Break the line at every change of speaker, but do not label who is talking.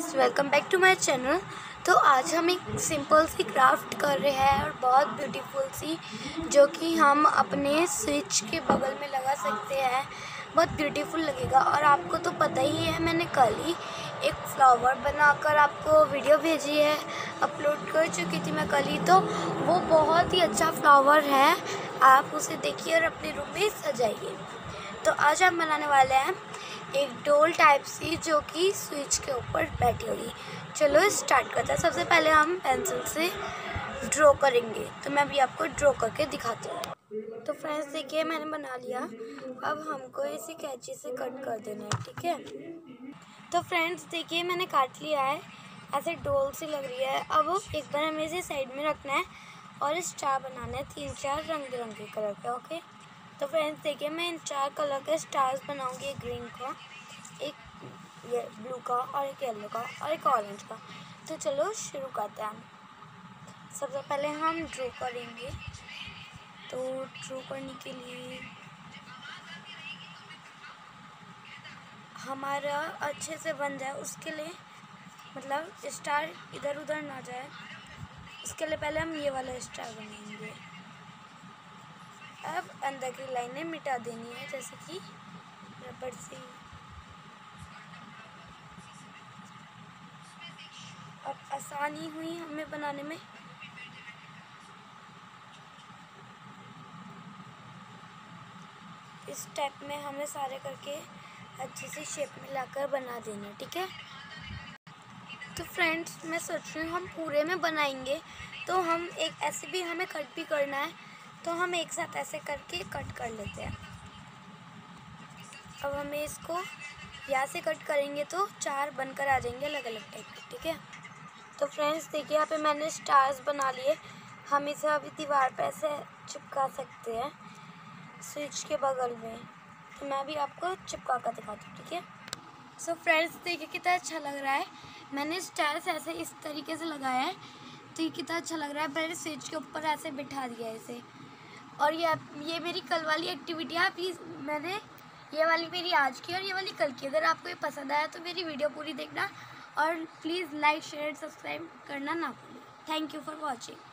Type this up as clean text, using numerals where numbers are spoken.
Friends, welcome back to my channel. तो आज हम एक सिंपल सी क्राफ्ट कर रहे हैं और बहुत ब्यूटीफुल सी, जो कि हम अपने स्विच के बगल में लगा सकते हैं। बहुत ब्यूटीफुल लगेगा। और आपको तो पता ही है, मैंने कल ही एक फ्लावर बनाकर आपको वीडियो भेजी है, अपलोड कर चुकी थी मैं कल ही। तो वो बहुत ही अच्छा फ्लावर है, आप उसे देखिए और अपने रूम में सजाइए। तो आज हम बनाने वाले हैं एक डोल टाइप सी, जो कि स्विच के ऊपर बैठी होगी। चलो स्टार्ट करते हैं। सबसे पहले हम पेंसिल से ड्रॉ करेंगे, तो मैं भी आपको ड्रॉ करके दिखाती हूँ। तो फ्रेंड्स देखिए, मैंने बना लिया। अब हमको इसे कैंची से कट कर देना है, ठीक है। तो फ्रेंड्स देखिए, मैंने काट लिया है। ऐसे डोल सी लग रही है। अब एक बार हमें इसे साइड में रखना है और स्टार बनाना है 3-4 रंग बिरंगे कलर के। ओके, तो फ्रेंड्स देखिए, मैं इन 4 कलर के स्टार्स बनाऊंगी। एक ग्रीन का, एक ये ब्लू का, और एक येलो का, और एक ऑरेंज का। तो चलो शुरू करते हैं। सबसे पहले हम ड्रॉ करेंगे। तो ड्रॉ करने के लिए हमारा अच्छे से बन जाए, उसके लिए मतलब स्टार इधर उधर ना जाए, उसके लिए पहले हम ये वाला स्टार बनाएंगे। अब अंदर की लाइनें मिटा देनी है, जैसे कि रबड़ से। अब आसानी हुई हमें बनाने में। इस स्टेप में हमें सारे करके अच्छे से शेप में लाकर बना देना, ठीक है। तो फ्रेंड्स मैं सोच रही हूँ, हम पूरे में बनाएंगे तो हम एक ऐसे भी हमें कट भी करना है, तो हम एक साथ ऐसे करके कट कर लेते हैं। अब हमें इसको यहाँ से कट करेंगे तो 4 बनकर आ जाएंगे अलग अलग टाइप के, ठीक है। तो फ्रेंड्स देखिए, यहाँ पे मैंने स्टार्स बना लिए। हम इसे अभी दीवार पे ऐसे चिपका सकते हैं स्विच के बगल में। तो मैं भी आपको चिपका कर दिखाती हूँ, ठीक है। सो फ्रेंड्स देखिए कितना अच्छा लग रहा है। मैंने स्टार्स ऐसे इस तरीके से लगाया है, तो ये कितना अच्छा लग रहा है। मैंने स्विच के ऊपर ऐसे बिठा दिया है इसे। और ये मेरी कल वाली एक्टिविटी है। मैंने ये वाली मेरी आज की और ये वाली कल की। अगर आपको ये पसंद आया तो मेरी वीडियो पूरी देखना, और प्लीज़ लाइक शेयर सब्सक्राइब करना ना भूलें। Thank you for watching.